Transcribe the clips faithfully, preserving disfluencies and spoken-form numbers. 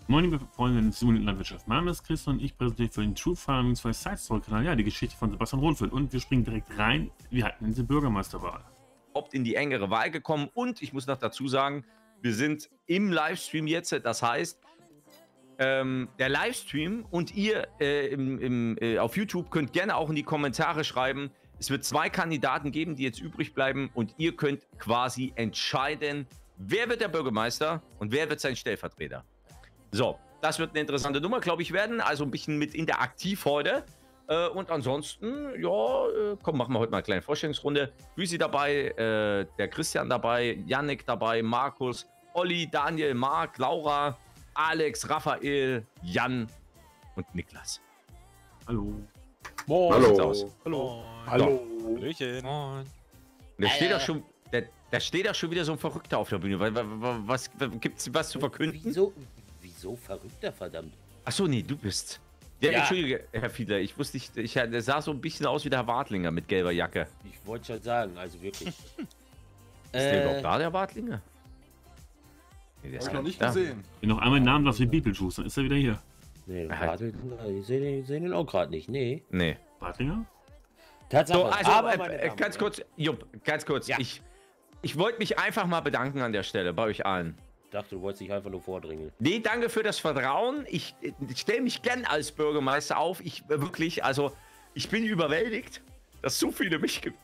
Moin liebe Freunde der Simulierten Landwirtschaft. Mein Name ist Chris und ich präsentiere für den True Farming zwei Side Story Kanal ja die Geschichte von Sebastian Rotfeld und wir springen direkt rein. Wir hatten diese Bürgermeisterwahl. Opt in die engere Wahl gekommen und ich muss noch dazu sagen, wir sind im Livestream jetzt, das heißt, ähm, der Livestream und ihr äh, im, im, äh, auf YouTube könnt gerne auch in die Kommentare schreiben. Es wird zwei Kandidaten geben, die jetzt übrig bleiben und ihr könnt quasi entscheiden, wer wird der Bürgermeister und wer wird sein Stellvertreter. So, das wird eine interessante Nummer, glaube ich, werden. Also ein bisschen mit interaktiv heute. Äh, und ansonsten, ja, äh, komm, machen wir heute mal eine kleine Vorstellungsrunde. Büsi dabei, äh, der Christian dabei, Yannick dabei, Markus, Olli, Daniel, Marc, Laura, Alex, Raphael, Jan und Niklas. Hallo. Moin. Hallo. Aus? Hallo. Hallo. Hallöchen. Moin. Da steht doch schon, da, da steht doch schon wieder so ein Verrückter auf der Bühne. Was, was, was gibt's was zu verkünden? Wieso, wieso Verrückter, verdammt? Achso, nee, du bist. Ja, Ja. Entschuldige, Herr Fiedler, ich wusste nicht, ich, der sah so ein bisschen aus wie der Herr Wartlinger mit gelber Jacke. Ich wollte schon sagen, also wirklich. Ist der überhaupt da, der Wartlinger? Nee, der Hab ist ich gar noch nicht da. gesehen. Wenn noch einmal den Namen darfst wie Beetlejuice, dann ist er wieder hier. Nee, Ja. Bartel, ich sehe den, ich seh den auch gerade nicht, nee. Nee. Bartlinger? Tatsache, So, also, aber äh, meine äh, Damen ganz und kurz, Jupp, ganz kurz. Ja. Ich, ich wollte mich einfach mal bedanken an der Stelle bei euch allen. Herren, ich dachte, du wolltest dich einfach nur vordringen. Nee, danke für das Vertrauen. Ich, ich stelle mich gern als Bürgermeister auf. Ich äh, wirklich, also, ich bin überwältigt, dass so viele mich, ge-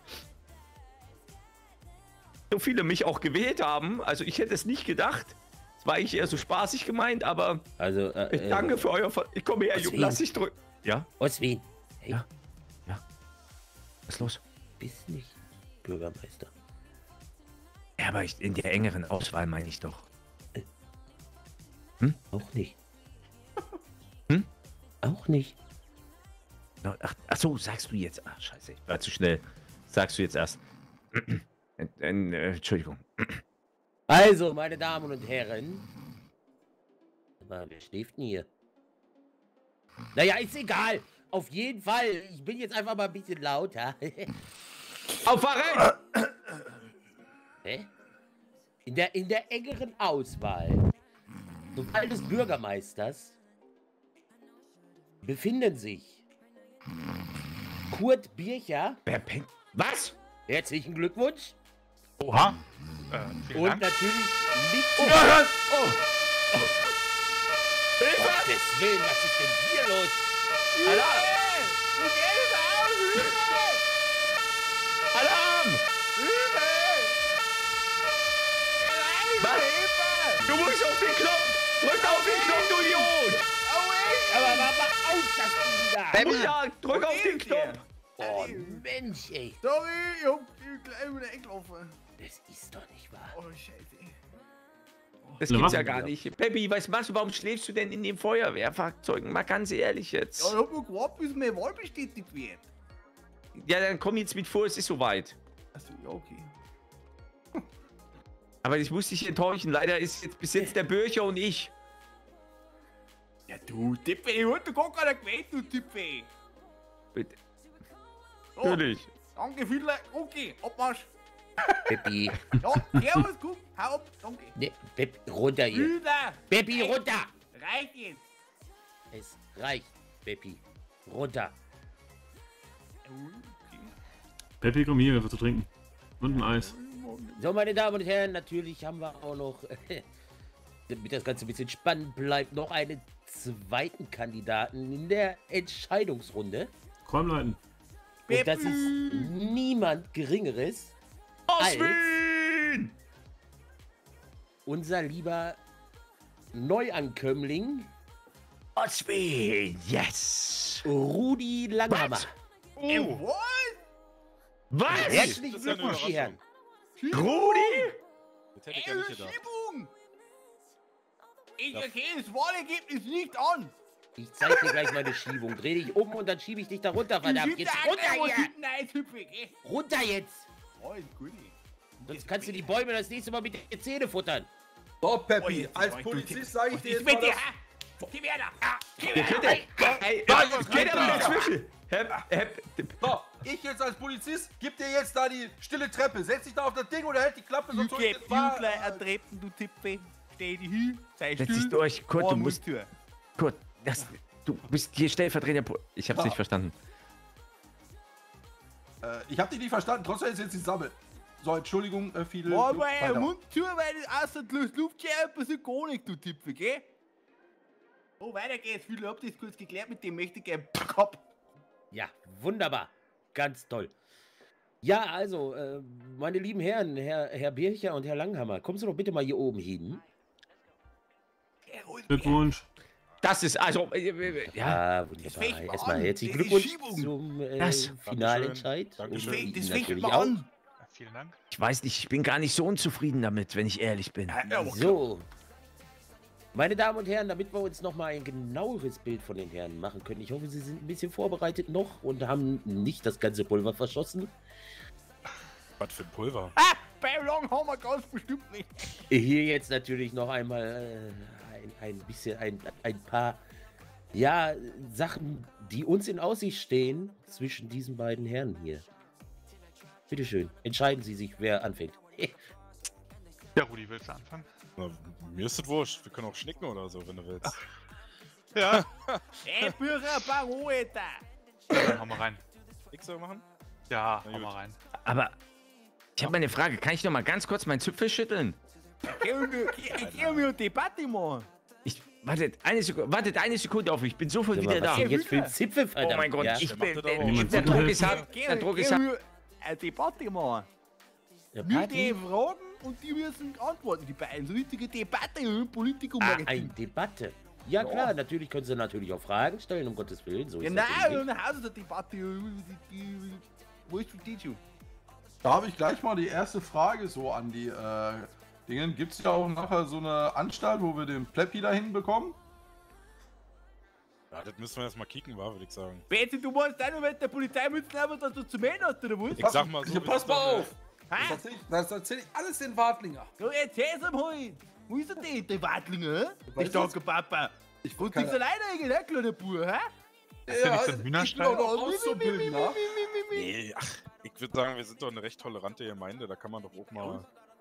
so viele mich auch gewählt haben. Also, ich hätte es nicht gedacht. Das war eigentlich eher so spaßig gemeint, aber Also, äh, ich danke für euer Ver Ich komme her, Jupp, Oswin. lass dich drücken. Ja? Oswin, hey, Ja. Was ist los? bist nicht Bürgermeister. Ja, aber ich, in der engeren Auswahl meine ich doch. Auch nicht. Hm? Auch nicht. Ach, ach so, sagst du jetzt. Ach, scheiße, ich war zu schnell. Sagst du jetzt erst. äh, äh, Entschuldigung. Also, meine Damen und Herren. Aber wer schläft denn hier? Naja, ist egal. Auf jeden Fall. Ich bin jetzt einfach mal ein bisschen lauter. Auf Verein! Hä? In der, in der engeren Auswahl, zur Wahl des Bürgermeisters, befinden sich Kurt Bircher, Wer pennt? Was? herzlichen Glückwunsch, Oha. Äh, vielen und Dank. natürlich liegt Oh, oh. Oh. Hilfe! Gottes Willen, was ist denn hier los? Alarm! Alarm! Was? Du musst auf den Knopf! Drück auf den Knopf, du Idiot! Aber mach mal aus, das Ding da! Du musst ja, drück auf den Knopf! Oh Mensch, ey, Sorry, ich hab gleich wieder weggelaufen. das ist doch nicht wahr. Oh, Scheiße. Das Na, gibt's was? ja gar nicht. Peppi, was machst du? Warum schläfst du denn in den Feuerwehrfahrzeugen? Mal ganz ehrlich jetzt. Ja, ich hab nur gewartet, bis meine Wahl bestätigt wird. Ja, dann komm jetzt mit vor, es ist soweit. Achso, ja, okay. Aber ich muss dich enttäuschen. Leider ist jetzt bis jetzt der Bürcher und ich. Ja, du, Tippe, ich hab doch gar keiner gewählt, du Tippe. Bitte. So, Natürlich. danke, Fiedler. Okay, Abmarsch. Peppi, Ja, servus, komm, hau ab, danke. ne, Peppi, runter hier. Fiedler, Peppi, runter! reicht jetzt. Es reicht, Peppi. Runter. Okay. Peppi, komm hier, was zu trinken. Und ein Eis. So, meine Damen und Herren, natürlich haben wir auch noch, damit das Ganze ein bisschen spannend bleibt, noch einen zweiten Kandidaten in der Entscheidungsrunde. Räumleiten. Und das ist niemand Geringeres als Oswin! unser lieber Neuankömmling Oswin, yes! Rudi Langhammer. Ey, Oh, was? was? Herzlichen Das ist ja eine Glückwunsch, die Herren. Rudi? Das hätte ich Ey, ja nicht gedacht. Verschiebung. Ich erkenne das Wahlergebnis nicht an. Ich zeig dir gleich meine Schiebung. Dreh dich um und dann schiebe ich dich da runter, verdammt. Jetzt runter hier! Runter jetzt! Alles gut. Sonst kannst du die Bäume das nächste Mal mit den Zähnen futtern. So, Oh, Peppi, jetzt als war ich durch. Polizist sage ich dir Ich jetzt bin mal dir. das... Geh wieder. Ah, geh Ihr wieder. könnt ja... Ey, Was? geht aber dazwischen. Hep, hep, So, ich jetzt als Polizist, gib dir jetzt da die stille Treppe. Setz dich da auf das Ding oder halt die Klappe, sonst hol ich Üble jetzt mal... Bibler ertreten, du Tippe. steh dich hin, sei Setz dich still. durch. Kurt, du Ohren musst. Mund zu. Kurt, das, du bist hier stellvertretender. Pro- Ich hab's Ja. nicht verstanden. Äh, ich hab dich nicht verstanden, trotzdem ist jetzt die Sammel. So, Entschuldigung, äh, viele. Mach Luft mal weiter. den Mund zu, weil das außer das Luftschere passiert gar nicht, du Tipfe, gell? Oh, weiter geht's. Viele habt das kurz geklärt mit dem mächtigen Kopf. Ja, wunderbar. Ganz toll. Ja, also, äh, meine lieben Herren, Herr, Herr Bircher und Herr Langhammer, kommen Sie doch bitte mal hier oben hin. Glückwunsch. Das ist also. äh, äh, Ja, Ja, wunderbar. fängt mal Erstmal an. herzlichen Die Glückwunsch Schiebung. zum äh, Das. Finalentscheid. Dankeschön. Und Dankeschön. Ihnen Das fängt natürlich mal auch. an. Ja, vielen Dank. ich weiß nicht, ich bin gar nicht so unzufrieden damit, wenn ich ehrlich bin. Ja, aber So. Meine Damen und Herren, damit wir uns noch mal ein genaueres Bild von den Herren machen können. Ich hoffe, Sie sind ein bisschen vorbereitet noch und haben nicht das ganze Pulver verschossen. Was für ein Pulver. Ah, bei Long haben wir ganz bestimmt nicht. Hier jetzt natürlich noch einmal äh, ein, ein bisschen, ein, ein paar, ja, Sachen, die uns in Aussicht stehen zwischen diesen beiden Herren hier. Bitte schön, entscheiden Sie sich, wer anfängt. Ja, Rudi, willst du anfangen? Na, mir ist das wurscht. Wir können auch schnicken oder so, wenn du willst. Ja. Ey, Bücher, Baro, Alter. Dann hau mal rein. Ich soll machen? Ja, Na hau gut. mal rein. Aber ich habe mal eine Frage. Kann ich noch mal ganz kurz meinen Zipfel schütteln? Ich geh mir eine Debatte machen. Ich, wartet, eine Sekunde, wartet eine Sekunde auf. Ich bin sofort Sag wieder mal, was da. denn jetzt für ein Zipfel, Oh verdammt. mein Gott, ja? ich Der bin. macht das aber Der, auch. der Druck ist hart. Geh- Der Druck geh ist hart. mir eine Debatte machen. Ja, Wir Party? die fragen und die müssen antworten. Die beiden. So richtige Debatte im Politikum. Ah, eine Debatte. Ja klar, natürlich können Sie natürlich auch Fragen stellen, um Gottes Willen. So ist Genau, das eben nicht. eine Hausdebatte. Wo ist die schon? Da habe ich gleich mal die erste Frage so an die äh, Dingen. Gibt es ja auch nachher so eine Anstalt, wo wir den Pleppi da hinbekommen? Ja, das müssen wir erstmal kicken, war, würde ich sagen. Betsy, du meinst auch noch mit der Polizei müssen aber, dass du zu mir hast, oder was? Ich sag mal so. Ja, wie pass das mal dann, äh, auf! Das Hä? erzähl ich, das erzähl ich alles den Wartlinger. Ja, erzähl's ihm halt. Wo ist denn der, der Wartlinger, hä? Ich weiß sage, Papa. Ich Und keine- dich alleine eigentlich, hä, kleiner Bub, hä? Ist der nicht so ein ich bin Hühnerstall? auch noch Auszubildender. Nee, ach, ich würde sagen, wir sind doch eine recht tolerante Gemeinde. Da kann man doch auch mal.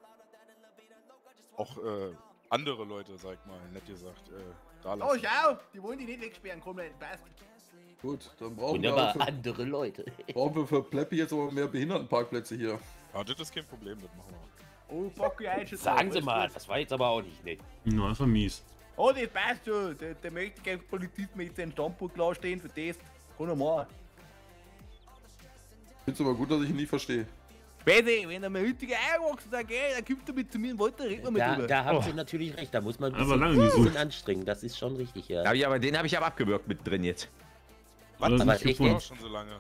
Auch äh, andere Leute, sag ich mal, nett gesagt, äh, da Oh, lassen. schau, die wollen die nicht wegsperren, komm, nein, passt. Gut, dann brauchen wir, Wunderbar, auch für, andere Leute. brauchen wir für Pleppi jetzt aber mehr Behindertenparkplätze hier. Ja, das ist kein Problem, das machen wir. Oh, fuck you, ein Sagen Sie mal, das war jetzt aber auch nicht nett. Na, das war mies. Oh, das passt schon. Der, der möchte gerne Polizist mit seinem Standpunkt klarstehen für das. Kann er machen. Ich find's aber gut, dass ich ihn nie verstehe. Später, wenn er mir heutige Eierwachsen sagt, gell, dann kommt er mit zu mir in den Wald, dann reden wir mit Da, drüber. da haben Sie natürlich recht, da muss man ein Aber bisschen, lange nicht so. bisschen anstrengen, das ist schon richtig, ja. Ja, ja, aber den habe ich aber abgewürgt mit drin jetzt. Was? Aber Das Aber nicht echt war gefunden. auch schon so lange.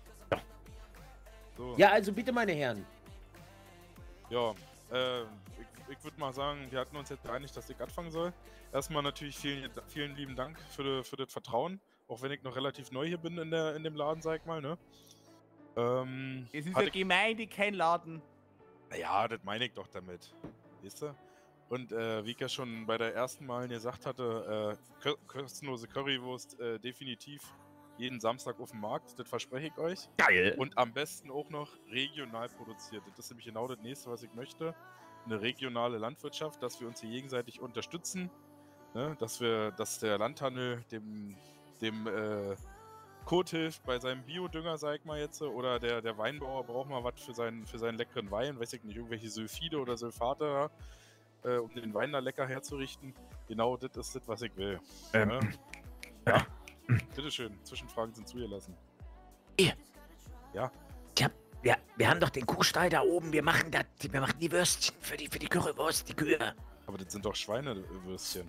So, Ja, also bitte, meine Herren. ja äh, ich, ich würde mal sagen, wir hatten uns jetzt geeinigt, dass ich anfangen soll. Erstmal natürlich vielen, vielen lieben Dank für, de, für das Vertrauen, auch wenn ich noch relativ neu hier bin in, der, in dem Laden, sag ich mal, ne? Ähm, Es ist hatte eine Gemeinde, kein Laden. Ja, das meine ich doch damit. Weißt du? Und äh, wie ich ja schon bei der ersten Mal gesagt hatte, äh, kö- kostenlose Currywurst äh, definitiv jeden Samstag auf dem Markt, das verspreche ich euch. Geil. Und am besten auch noch regional produziert. Das ist nämlich genau das nächste, was ich möchte. Eine regionale Landwirtschaft, dass wir uns hier gegenseitig unterstützen. Ne? Dass wir, dass der Landhandel dem, dem äh, Kurt hilft bei seinem Biodünger, sag ich mal jetzt, oder der, der Weinbauer braucht mal was für seinen, für seinen leckeren Wein, weiß ich nicht, irgendwelche Sulfide oder Sulfate, äh, um den Wein da lecker herzurichten. Genau das ist das, was ich will. Ähm, ne? Ja. Bitteschön, Zwischenfragen sind zugelassen. Ihr. Ja. Ich hab, ja, wir haben doch den Kuhstall da oben. Wir machen das, wir machen die Würstchen für die, für die Currywurst, die Kühe. Aber das sind doch Schweinewürstchen.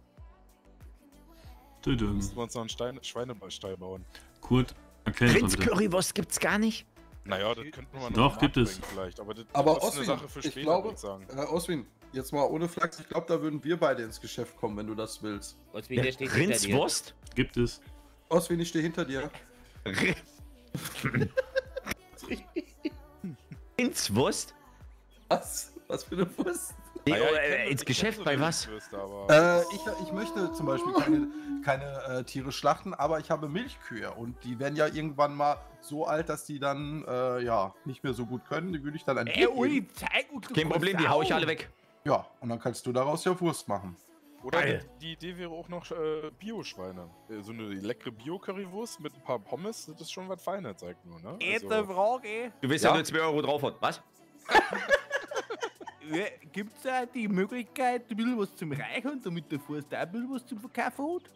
Tüdüm. Müssen wir uns noch einen Stein, Schweinestall bauen. Kurt, erklär uns mal bitte. Rindscurrywurst gibt's gar nicht. Naja, das könnten wir mal Doch, noch gibt es. nachbringen vielleicht. Aber das, Aber das ist eine Oswin, Sache für ich später, glaube- würde ich sagen. Äh, Oswin, jetzt mal ohne Flachs, ich glaube, da würden wir beide ins Geschäft kommen, wenn du das willst. Was, wie der steht hinter dir. Rindswurst? Gibt es. Oswin, ich stehe hinter dir. Rindswurst? Was? Was für eine Wurst? Nee, Ah ja, oh, ich äh, kenn- ins ich Geschäft kenn so bei eine was? Würste, aber Äh, ich, ich möchte zum Beispiel keine, keine äh, Tiere schlachten, aber ich habe Milchkühe und die werden ja irgendwann mal so alt, dass die dann äh, ja nicht mehr so gut können. Die würde ich dann ein Ey, Bier geben. Uli, zeig uns, du Kein Problem, die hau ich alle weg. Ja, und dann kannst du daraus ja Wurst machen. Oder Geil. die, die Idee wäre auch noch äh, Bio-Schweine. Äh, so eine leckere Bio-Currywurst mit ein paar Pommes, das ist schon was Feines, sagt nur, ne? Jetzt eine Frage. Du willst ja, Ja. nur zwei Euro drauf hat. Was? Gibt es da die Möglichkeit, ein bisschen was zum Reichern, damit der Forst auch ein bisschen was zum Verkaufen hat?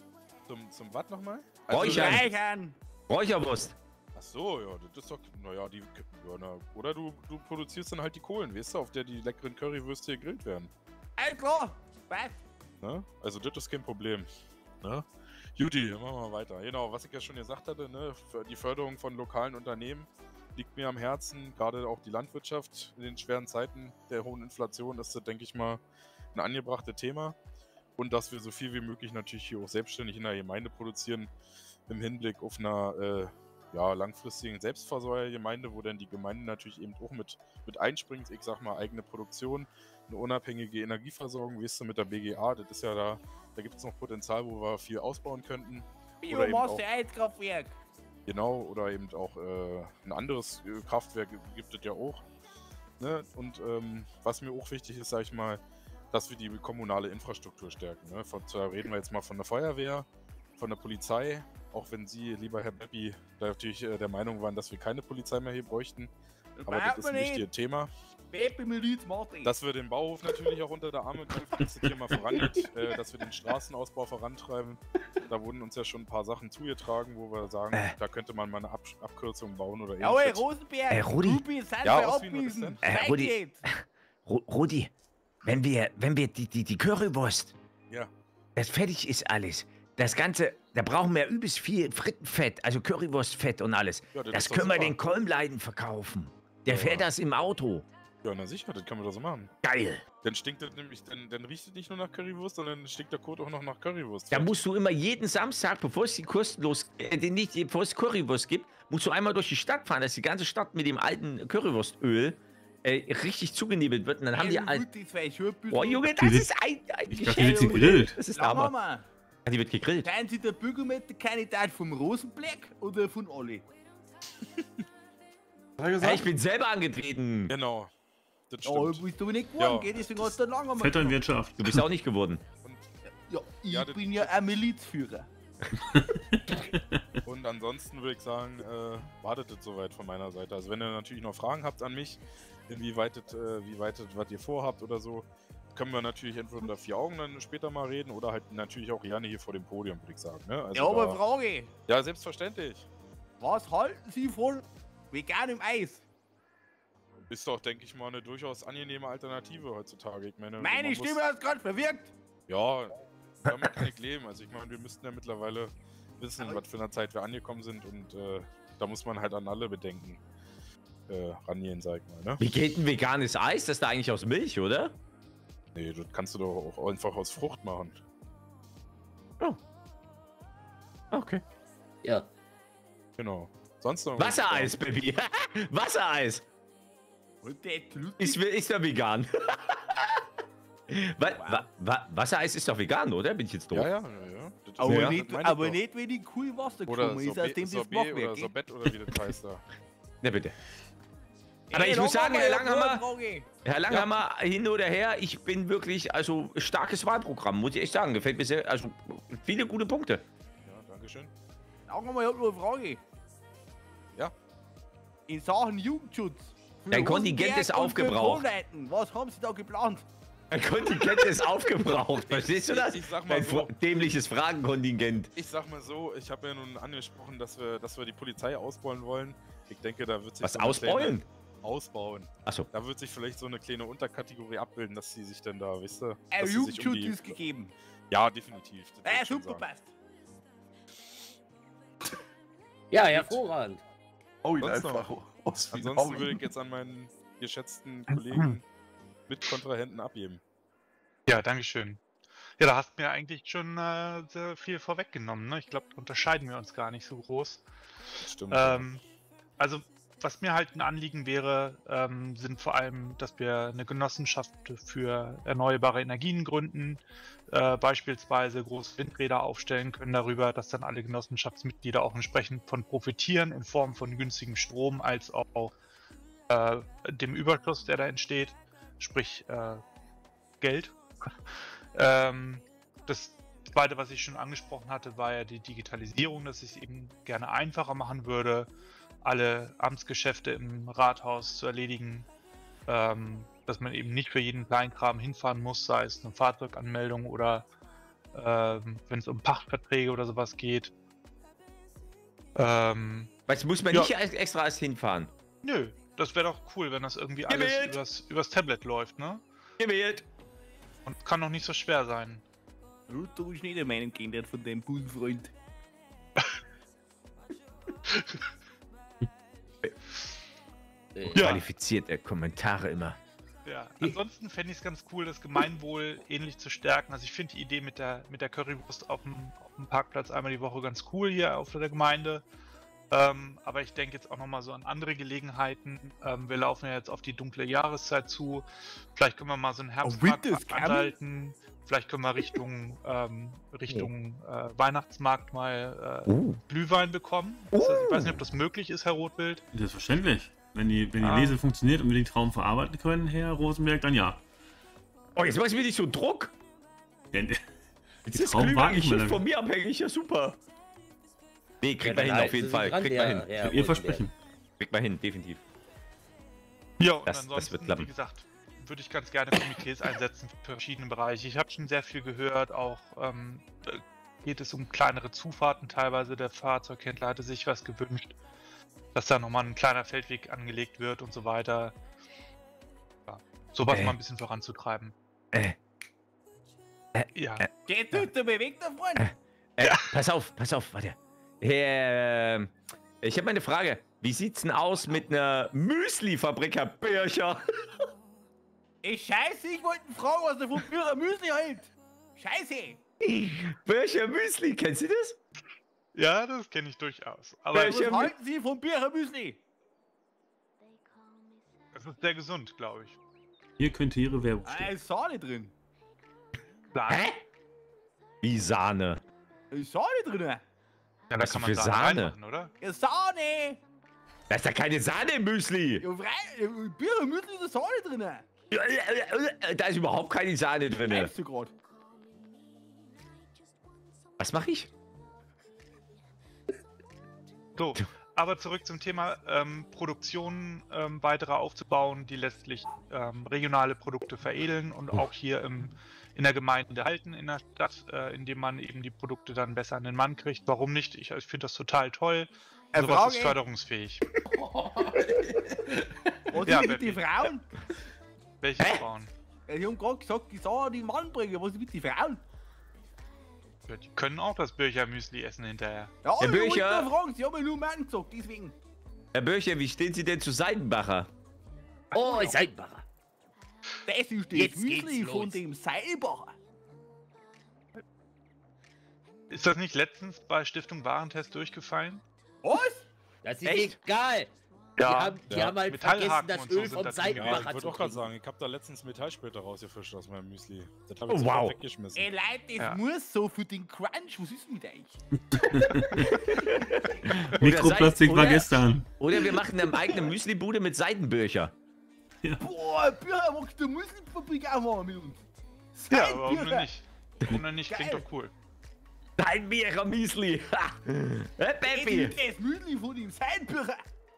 Zum, zum was nochmal? Räuchern. Reichern! Räucherwurst. Ach so, ja, das ist doch, naja, die, ja, na, oder du, du produzierst dann halt die Kohlen, weißt du, auf der die leckeren Currywürste gegrillt werden. Alles klar! Was? Ne? Also das ist kein Problem. Ne? Juti, machen wir mal weiter. Genau, was ich ja schon gesagt hatte, ne? Für die Förderung von lokalen Unternehmen liegt mir am Herzen, gerade auch die Landwirtschaft in den schweren Zeiten der hohen Inflation ist das, denke ich mal, ein angebrachtes Thema. Und dass wir so viel wie möglich natürlich hier auch selbstständig in der Gemeinde produzieren, im Hinblick auf einer äh, ja, langfristigen Selbstversorgergemeinde, wo dann die Gemeinde natürlich eben auch mit, mit einspringt. Ich sag mal, eigene Produktion, eine unabhängige Energieversorgung, weißt du, mit der B G A, das ist ja da, da gibt es noch Potenzial, wo wir viel ausbauen könnten. Oder eben auch- Biomasse, Heizkraftwerk! Genau, oder eben auch äh, ein anderes äh, Kraftwerk gibt es ja auch. Ne? Und ähm, was mir auch wichtig ist, sag ich mal, dass wir die kommunale Infrastruktur stärken. Ne? Von, da reden wir jetzt mal von der Feuerwehr, von der Polizei, auch wenn Sie, lieber Herr Beppi, da natürlich äh, der Meinung waren, dass wir keine Polizei mehr hier bräuchten. Aber das ist ein wichtiges Thema. Baby Miliz Martin! Dass wir den Bauhof natürlich auch unter der Arme greifen, dass das hier mal vorangeht, äh, dass wir den Straßenausbau vorantreiben. Da wurden uns ja schon ein paar Sachen zugetragen, wo wir sagen, Äh. da könnte man mal eine Ab Abkürzung bauen oder Jawohl, ähnliches. Rosenberg! Äh, Rudi. Ruby, sind Ja, wir aus Wien, was ist abgewiesen! denn? Äh, Weiter Rudi. geht's. Ru- Rudi, wenn wir, wenn wir die, die, die Currywurst, Ja. das fertig ist alles, das Ganze, da brauchen wir übelst viel Frittenfett, also Currywurstfett und alles. Ja, das Das ist doch können wir super. den Kolmleiden verkaufen. Der Ja. fährt das im Auto. Ja, na sicher, das können wir doch so machen. Geil. Dann stinkt das nämlich, dann, dann riecht es nicht nur nach Currywurst, sondern stinkt der Kot auch noch nach Currywurst. Da musst du immer jeden Samstag, bevor es die kostenlos, äh, die nicht, bevor es Currywurst gibt, musst du einmal durch die Stadt fahren, dass die ganze Stadt mit dem alten Currywurstöl äh, richtig zugenebelt wird. Und dann haben die Ey, all... gut, die zwei Schuhe ein bisschen- Boah, Junge, das Die wird- ist ein, ein Ich dachte, die wird sie Geschenk. gegrillt. Das ist der Sag Hammer. mal, Ja, die wird gegrillt. seien Sie der Bürgermeisterkandidat vom Rosenberg oder von alle? Hat er Ja, gesagt? ich bin selber angetreten. Genau. Das Ja, stimmt. du bist aber nicht geworden, Ja. gell? Deswegen hast du lange mal. Vetternwirtschaft. Du bist auch nicht geworden. Und, Ja, ich Ja, das- bin ja ein Milizführer. und ansonsten würde ich sagen, äh, wartet es soweit von meiner Seite. Also wenn ihr natürlich noch Fragen habt an mich, inwieweit das, äh, wie weit das, was ihr vorhabt oder so, können wir natürlich entweder unter vier Augen dann später mal reden oder halt natürlich auch gerne hier vor dem Podium, würde ich sagen. Ne? Also Ja, aber da- Frage: ja, selbstverständlich. Was halten Sie von veganem Eis? Ist doch, denke ich mal, eine durchaus angenehme Alternative heutzutage. Ich meine, man Meine muss- Stimme hat gerade verwirkt. Ja, damit kann ich leben. Also ich meine, wir müssten ja mittlerweile wissen, in was für einer Zeit wir angekommen sind und äh, da muss man halt an alle Bedenken äh, rangehen, sag ich mal, ne? Wie geht ein veganes Eis? Das ist da eigentlich aus Milch, oder? Nee, das kannst du doch auch einfach aus Frucht machen. Okay. Ja. Genau. Sonst noch Wassereis, Baby. Wassereis. Und der Trück- Ist, ist ja vegan. wa, wa, wa, Wassereis ist doch vegan, oder? Bin ich jetzt doof? Ja, ja, ja, ja. Das ist- Aber, ja, nicht, das meine ich aber doch. nicht, wenn die Kuh im Wasser Oder gekommen ist, aus Sorbet, dem das Sorbet Machwerk oder geht. Sorbet oder wie das heißt da. Na bitte. Aber Ey, ich muss noch sagen, mal Herr eine Langhammer, Frage. Herr Langhammer, hin oder her, ich bin wirklich, also starkes Wahlprogramm, muss ich echt sagen. Gefällt mir sehr, also viele gute Punkte. Ja, dankeschön. Sag mal, ich hab noch eine Frage. Ja. In Sachen Jugendschutz. für Dein Kontingent Rosenberg ist und für aufgebraucht. Frohnleiten, was haben Sie da geplant? Ein Kontingent ist aufgebraucht, verstehst du das? Ich sag mal Dein so. fro- dämliches Fragenkontingent. Ich sag mal so, ich habe ja nun angesprochen, dass wir, dass wir die Polizei ausbauen wollen. Ich denke, da wird sich Was so eine ausbeulen? Kleine, ausbauen. Achso. Da wird sich vielleicht so eine kleine Unterkategorie abbilden, dass sie sich dann da, wisst ihr, Ein dass sie sich Jugendschutz um die... ist gegeben. Ja, definitiv. das würd Äh, ich schon super, sagen. passt. Ja, hervorragend. Oh, ihn Sonst einfach noch? aus wie Ansonsten würde ich jetzt an meinen geschätzten Kollegen mit Kontrahenten abgeben. Ja, dankeschön. Ja, da hast du mir eigentlich schon äh, sehr viel vorweggenommen. Ne? Ich glaube, da unterscheiden wir uns gar nicht so groß. Das stimmt. Ähm, also, was mir halt ein Anliegen wäre, ähm, sind vor allem, dass wir eine Genossenschaft für erneuerbare Energien gründen, äh, beispielsweise große Windräder aufstellen können darüber, dass dann alle Genossenschaftsmitglieder auch entsprechend von profitieren, in Form von günstigem Strom als auch äh, dem Überschuss, der da entsteht. Sprich, äh, Geld. ähm, das Zweite, was ich schon angesprochen hatte, war ja die Digitalisierung, dass ich es eben gerne einfacher machen würde, alle Amtsgeschäfte im Rathaus zu erledigen, ähm, dass man eben nicht für jeden Kleinkram hinfahren muss, sei es eine Fahrzeuganmeldung oder ähm, wenn es um Pachtverträge oder sowas geht. Ähm, Was muss man ja. nicht als- extra als hinfahren? Nö, das wäre doch cool, wenn das irgendwie alles Gewählt. übers, übers Tablet läuft, ne? Gewählt. Und kann doch nicht so schwer sein. Du ist nicht der Meinung geändert von deinem Busenfreund. Äh, Ja. Qualifizierte Kommentare immer. Ja, ansonsten fände ich es ganz cool, das Gemeinwohl ähnlich zu stärken. Also ich finde die Idee mit der, mit der Currywurst auf dem, auf dem Parkplatz einmal die Woche ganz cool hier auf der Gemeinde. Ähm, aber ich denke jetzt auch nochmal so an andere Gelegenheiten. Ähm, wir laufen ja jetzt auf die dunkle Jahreszeit zu. Vielleicht können wir mal so einen Herbstmarkt Winter is coming. anhalten. Vielleicht können wir Richtung, ähm, Richtung äh, Weihnachtsmarkt mal äh, Uh. Glühwein bekommen. Das heißt, ich weiß nicht, ob das möglich ist, Herr Rotwild. Selbstverständlich. Wenn die, wenn die Ah. Lese funktioniert und wir den Traum verarbeiten können, Herr Rosenberg, dann ja. Oh, jetzt machst du mir nicht so Druck. Der, der, Jetzt die ist Traum war nicht mehr Glühwein lange. von mir abhängig. Ja, super. Nee, kriegt man hin, dann auf jeden halten Sie Fall. dran, Kriegt man Herr- hin. Herr Ihr Rosenberg. Versprechen. Kriegt man hin, definitiv. Ja, und Das- das ansonsten, wird klappen. wie gesagt, würde ich ganz gerne Komitees einsetzen für verschiedene Bereiche. Ich habe schon sehr viel gehört, auch ähm, da geht es um kleinere Zufahrten teilweise. Der Fahrzeughändler hatte sich was gewünscht, dass da nochmal ein kleiner Feldweg angelegt wird und so weiter. Ja, sowas Äh. mal ein bisschen voranzutreiben. Äh, Ja, äh. Geh du, du bewegt der Freund. äh, pass auf, pass auf, warte. Ähm, ich habe mal eine Frage. Wie sieht's denn aus mit einer Müsli-Fabrik, Herr Bircher? Ich scheiße, ich wollte ihn fragen, was er vom Bührer Müsli hält. Scheiße. Bircher Müsli, kennst du das? ja das kenne ich durchaus. Aber Welche- Was halten Sie vom Bührer Müsli? es ist sehr gesund, glaube ich. Hier könnte Ihre Werbung Da stehen. ist Sahne drin. Klar. Hä? Wie Sahne. Da ist Sahne drin. Ja, da Was kann für man Sahne? reinmachen, oder? Ja, Sahne. Da ist ja keine Sahne im Müsli. Ja, frei, im Bührer Müsli ist da Sahne drin. Da ist überhaupt keine Sahne drin. Weißt du grad? Was mache ich? So, aber zurück zum Thema ähm, Produktion ähm, weiterer aufzubauen, die letztlich ähm, regionale Produkte veredeln und auch hier im, in der Gemeinde halten, in der Stadt, äh, indem man eben die Produkte dann besser an den Mann kriegt. Warum nicht? Ich, ich finde das total toll. Äh, Sowas Frage? ist förderungsfähig. Was Ja, ist mit den Baby. Frauen? Welche Hä? Frauen? Ja, die haben gerade gesagt, die sollen den Mann bringen. Was ist mit den Frauen? Ja, die können auch das Bircher-Müsli essen hinterher. Ja, Herr ich wollte Bücher? nur fragen. Sie haben ja nur Mann gesagt, deswegen. Herr Bircher, wie stehen Sie denn zu Seidenbacher? Oh, Seidenbacher. Das ist das Jetzt Müsli geht's von los. dem Seilbacher. Ist das nicht letztens bei Stiftung Warentest durchgefallen? Was? Das ist Echt? egal. Die Ja. haben, die Ja. haben halt Metallhaken vergessen, das und so Öl sind vom da drin. Ja, ich Seidenbacher wollte zu auch gerade kriegen. sagen, ich habe da letztens Metallsplitter rausgefischt aus meinem Müsli. Das habe Oh, ich sofort wow. weggeschmissen. Ey Leute, das Ja. muss so für den Crunch. Was ist mit euch? Mikroplastik war oder- gestern. Oder wir machen eine eigene Müslibude mit Seidenbircher. Boah, Bücher magst du Müsli-Fabrik auch machen mit uns. Ja, aber warum denn Seidenbircher. nicht? Warum denn nicht? Klingt Geil. doch cool. Seidenbircher Müsli. Ha. Hä, Das Baby? ist das Müsli von dem Seidenbircher.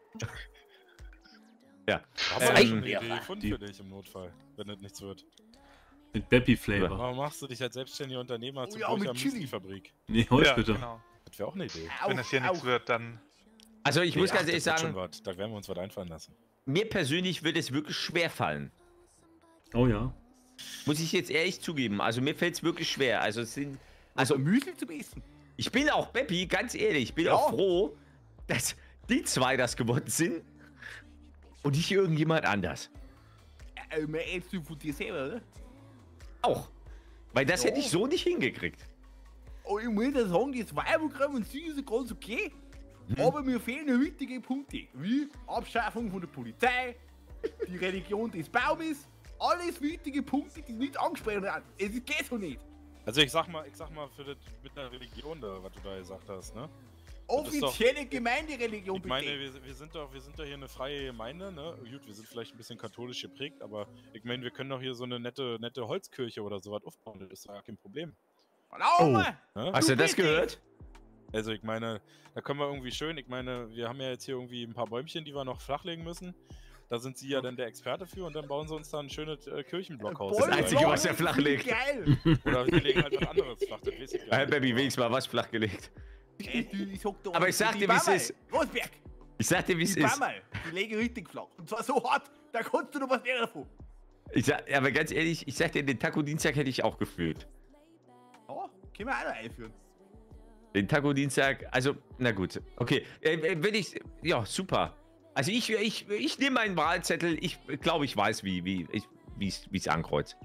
Ja. Aber ich habe schon eine Ähm, Idee gefunden die- für dich im Notfall, wenn das nichts wird. Mit Beppy-Flavor. Warum machst du dich als selbstständiger Unternehmer zur ja, Bircher mit Chili. Müsli-Fabrik? Nee, Ja, Holzsplitter. genau. Das wäre auch eine Idee. Wenn das hier Auch- nichts auch. wird, dann Also ich muss Ja, ganz ehrlich das wird sagen, schon was. Da werden wir uns was einfallen lassen. mir persönlich wird es wirklich schwer fallen. Oh ja. Muss ich jetzt ehrlich zugeben. Also mir fällt es wirklich schwer. Also es sind. Also Also Müsli zu essen. ich bin auch Beppi, ganz ehrlich, ich bin Ja. auch froh, dass die zwei das geworden sind und nicht irgendjemand anders. Äh, man ätst du von dir selber, oder? Auch. Weil das Ja. hätte ich so nicht hingekriegt. Oh, ich muss ja sagen, das Weibergramm und sie ist ganz okay. Mhm. Aber mir fehlen ja wichtige Punkte, wie Abschaffung von der Polizei, die Religion des Baumes, alles wichtige Punkte, die nicht angesprochen werden. Es geht so nicht. Also ich sag mal, ich sag mal, für das mit der Religion da, was du da gesagt hast, ne? Offizielle Gemeindereligion, Ich meine, bitte. wir, wir, sind doch, wir sind doch hier eine freie Gemeinde, ne? Gut, wir sind vielleicht ein bisschen katholisch geprägt, aber ich meine, wir können doch hier so eine nette, nette Holzkirche oder sowas aufbauen, das ist ja kein Problem. Oh. Ne? Hast du das bitte. gehört? Also ich meine, da können wir irgendwie schön, ich meine, wir haben ja jetzt hier irgendwie ein paar Bäumchen, die wir noch flachlegen müssen. Da sind sie ja dann der Experte für und dann bauen sie uns da ein schönes äh, Kirchenblockhaus. Das Einzige, was er flach legt. Geil. Oder wir legen halt was anderes flach, das weiß ich gar Hey, nicht. Baby, wenigstens mal was flachgelegt. Ey, du, ich sag dir Aber eins, ich sag die dir, wie's Mama, ist. Rosberg, Ich sag dir, wie es die ist. Mama, die legen richtig flach. Und zwar so hart, da kannst du noch was lernen davon. Ich sag, aber ganz ehrlich, ich sag dir, den Taco-Dienstag hätte ich auch gefühlt. Ja, können wir auch noch einführen. Den Taco-Dienstag, also, na gut. Okay, äh, äh, wenn ich, ja, super. Also ich, ich, ich nehme meinen Wahlzettel, ich glaube, ich weiß, wie, wie, ich, wie es ankreuzt.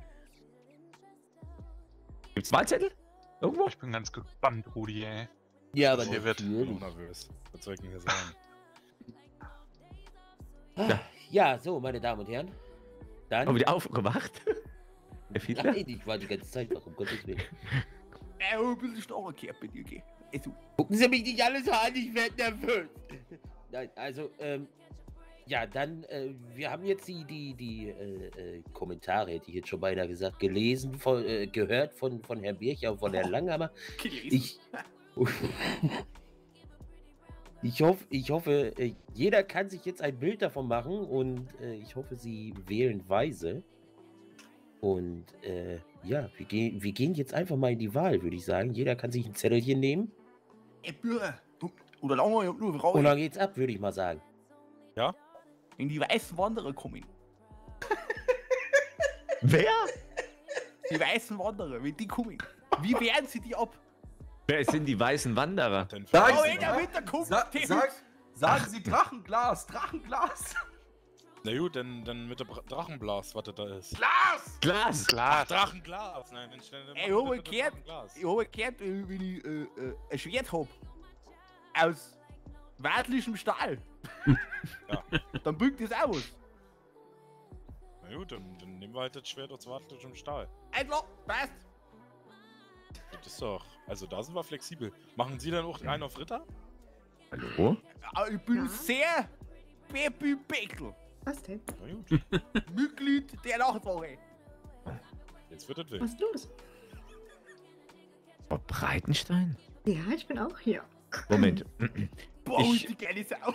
Gibt's Wahlzettel? Irgendwo? Ich bin ganz gespannt, Rudi, ey. Ja, aber Hier wird- Ich bin natürlich. nervös. Was soll ich denn hier sagen? Ah, Ja, so, meine Damen und Herren. Dann. Haben wir die aufgemacht? Herr Fiedler? Nein, ich war die ganze Zeit wach, um Gottes Willen. Äh, ein bisschen schneller gehört bei dir, gell? Also, Gucken Sie mich nicht alles so an, ich werde nervös. Nein, also, ähm, ja, dann, äh, wir haben jetzt die, die, die äh, äh, Kommentare, hätte ich jetzt schon beinahe gesagt, gelesen, von, äh, gehört von, von Herrn Bircher und von Herrn Langhammer. gelesen. Ich, ich hoffe, ich hoffe, äh, jeder kann sich jetzt ein Bild davon machen und äh, ich hoffe, Sie wählen weise. Und äh, ja, wir, gehen wir gehen jetzt einfach mal in die Wahl, würde ich sagen. Jeder kann sich ein Zettelchen nehmen Ey, Bürger, du, oder lange, ich hab nur eine Frage. und dann geht's ab, würde ich mal sagen. Wenn die weißen Wanderer kommen, Wer? die weißen Wanderer, wenn die kommen, wie wehren sie die ab? Wer sind die weißen Wanderer? Denn Sag Oh, sie, ey, der Winter kommt, Sa der sag, sagen Sie Drachenglas, Drachenglas. Na gut, dann, dann mit der Bra- Drachenblas, was das da ist. Glas! Glas! Klar. Drachenglas! Nein, Mensch, dann Ey, mach hab ich bitte gehört, Drachenglas. ich hab gehört, äh, wenn ich äh, äh, ein Schwert hab, aus weidlischem Stahl, Ja. dann bringt das auch was. Na gut, dann, dann nehmen wir halt das Schwert aus wartlichem Stahl. Einfach, passt. Das ist doch, also da sind wir flexibel. Machen Sie dann auch einen auf Ritter? Hallo? Aber ich bin sehr Baby Beckel, Was denn? Na gut, Mitglied der Nachtwache. jetzt wird das wild. Was ist los? Oh, Breitenstein? Ja, ich bin auch hier. Moment. Boah, Ich- die kleine Sau.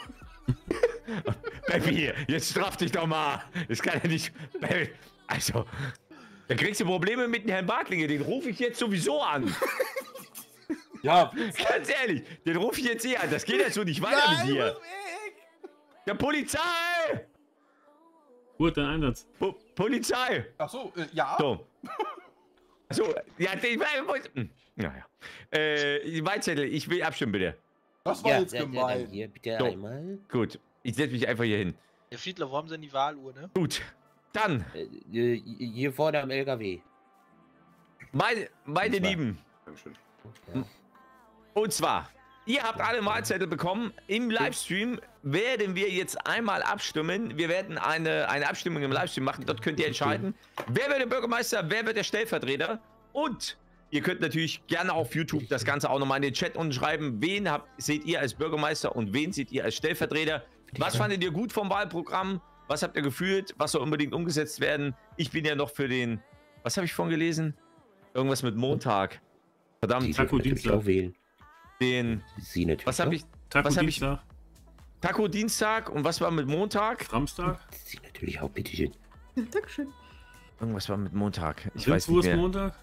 Baby, jetzt straff dich doch mal. Das kann ja nicht. Baby, also, da kriegst du Probleme mit dem Herrn Bartlinge. Den rufe ich jetzt sowieso an. Ja, Ganz ehrlich, den rufe ich jetzt eh an. Das geht jetzt so nicht weiter Nein, mit ich dir. muss weg. Der Polizei! Gut, dein Einsatz. Po Polizei! ach so, äh, ja. So. So, ja, den. Hm, Naja. Äh, die Wahlzettel, ich will abstimmen, bitte. Das war Ja, jetzt ja, ja, dann gemein. hier bitte So. einmal. Gut, ich setze mich einfach hier hin. Herr Fiedler, wo haben Sie denn die Wahluhr, ne? Gut, dann, Äh, äh, hier vorne am L K W. meine, meine Und zwar- Lieben, Ja. und zwar, ihr habt alle Wahlzettel bekommen. Im Livestream werden wir jetzt einmal abstimmen. Wir werden eine, eine Abstimmung im Livestream machen. Dort könnt ihr entscheiden, wer wird der Bürgermeister, wer wird der Stellvertreter. Und ihr könnt natürlich gerne auf YouTube das Ganze auch nochmal in den Chat unten schreiben. Wen habt, seht ihr als Bürgermeister und wen seht ihr als Stellvertreter? Was fandet ihr gut vom Wahlprogramm? Was habt ihr gefühlt? Was soll unbedingt umgesetzt werden? Ich bin ja noch für den, was habe ich vorhin gelesen? Irgendwas mit Montag. Sie Verdammt, dürfen Taco natürlich Dienstag. auch wählen. den, Sie natürlich. was habe auch. ich? Taco Was hab ich- Dienstag, Taco Dienstag und was war mit Montag? Samstag, Sie natürlich auch, bitteschön. Ja, Dankeschön. Irgendwas war mit Montag. Ich weiß nicht Rindswurst mehr. Montag.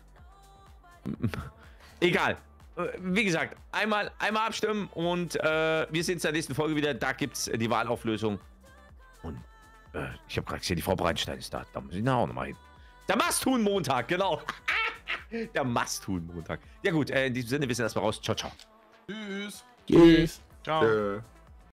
Egal. Äh, Wie gesagt, einmal, einmal abstimmen und äh, wir sehen uns in der nächsten Folge wieder. Da gibt es die Wahlauflösung. Und äh, ich habe gerade gesehen, die Frau Breinstein ist da. Da muss ich nachher auch nochmal hin. Der Masthuhn-Montag, genau. Der Masthuhn-Montag. Ja gut, äh, in diesem Sinne, wir sind erstmal raus. Ciao, ciao. Tschüss. Tschüss. Ciao. Äh.